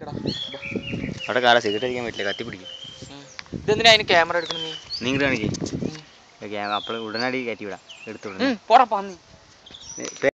അവിടെ കാല സിഗരറ്റ് അടിക്കാൻ പറ്റില്ല, കത്തി പിടിക്കും. ഇതെന്തിനാ അതിന് ക്യാമറ എടുക്കണം? നീ ഇങ്ങോട്ട് കാണിക്കേ, അപ്പോൾ ഉടനടി കയറ്റി വിടാം, എടുത്തു പോടാ പന്നി.